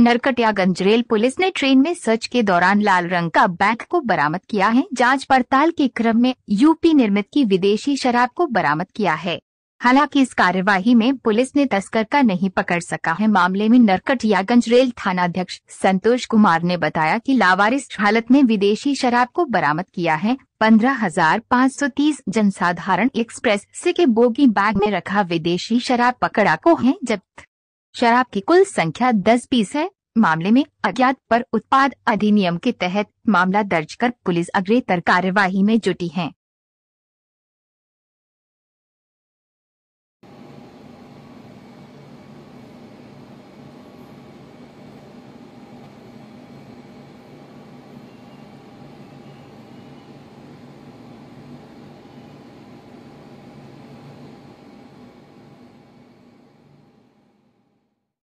Narkatiaganj rail police ने train में search के दौरान लाल रंग का बैग को बरामद किया है। जांच पड़ताल के क्रम में यूपी निर्मित की विदेशी शराब को बरामद किया है। हालांकि इस कार्यवाही में पुलिस ने तस्कर का नहीं पकड़ सका है। मामले में नरकटियागंज रेल थानाध्यक्ष संतोष कुमार ने बताया कि लावारिस हालत में विदेशी शराब को बरामद किया है। 15,530 जनसाधारण एक्सप्रेस से के बोगी बैग में रखा विदेशी शराब पकड़ा को है। जब्त शराब की कुल संख्या 10 पीस है। मामले में अज्ञात पर उत्पाद अधिनियम के तहत मामला दर्ज कर पुलिस अग्रेतर कार्यवाही में जुटी है।